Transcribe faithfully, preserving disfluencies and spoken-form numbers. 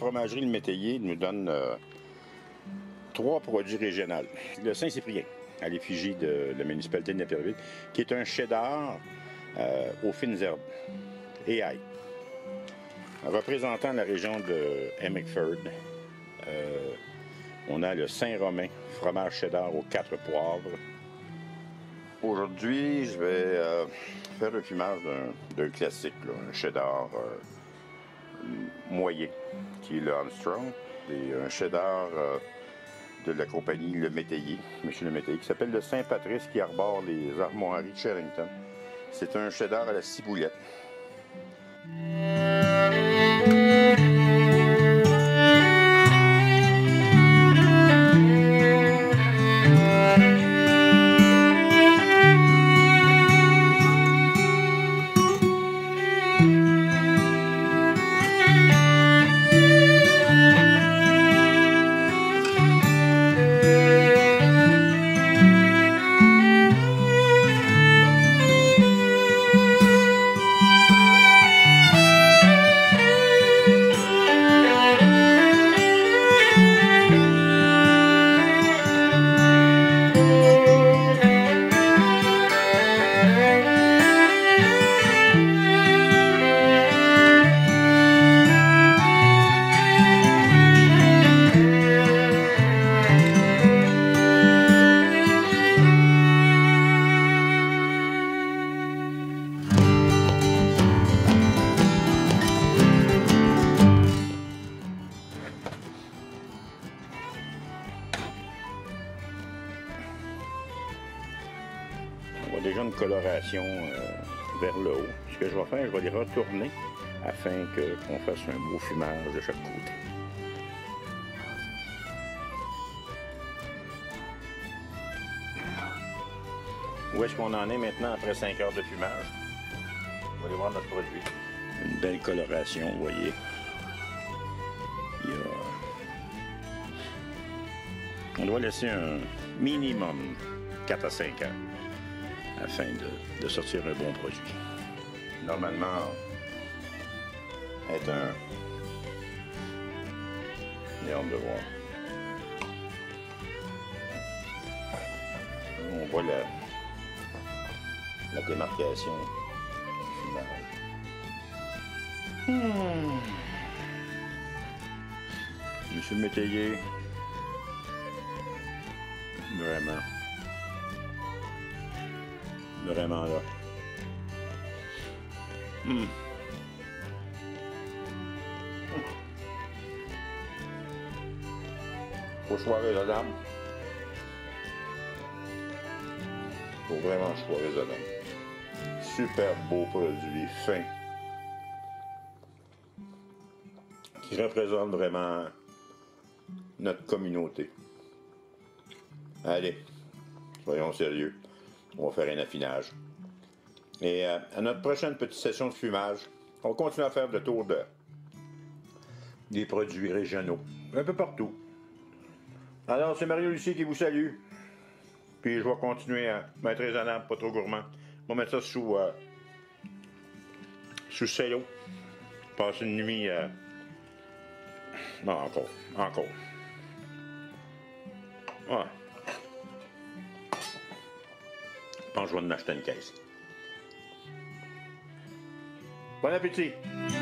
fromagerie Le Métayer nous donne euh, trois produits régionaux. Le Saint-Cyprien, à l'effigie de la municipalité de Naperville, qui est un cheddar euh, aux fines herbes et ail. Représentant la région de Hemingford, euh, on a le Saint-Romain, fromage cheddar aux quatre poivres. Aujourd'hui, je vais euh, faire le fumage d'un classique, là, un cheddar euh, moyen, qui est le Armstrong, et un cheddar euh, de la compagnie Le Métayer, M. Le Métayer, qui s'appelle le Saint-Patrice, qui arbore les armoiries de Sherrington. C'est un cheddar à la ciboulette. On voit déjà une coloration euh, vers le haut. Ce que je vais faire, je vais les retourner afin qu'on fasse un beau fumage de chaque côté. Où est-ce qu'on en est maintenant après cinq heures de fumage? On va aller voir notre produit. Une belle coloration, vous voyez. Il y a... On doit laisser un minimum quatre à cinq heures afin de, de sortir un bon produit. Normalement, est un... J'ai hâte de voir. On voit la, la démarcation du fumage. Hmm. Monsieur le Métayer, vraiment. Vraiment là. Mmh. Faut choix raisonnable. Faut vraiment choix raisonnable. Super beau produit, fin. Qui représente vraiment notre communauté. Allez, soyons sérieux. On va faire un affinage. Et euh, à notre prochaine petite session de fumage, on continue à faire le tour de des produits régionaux, un peu partout. Alors, c'est Mario Lucie qui vous salue. Puis je vais continuer à être raisonnable, pas trop gourmand. On va mettre ça sous euh, sous cello. Passer une nuit. Euh... Non, encore. Encore. Ouais. Je pense que je vais en acheter une caisse. Bon appétit!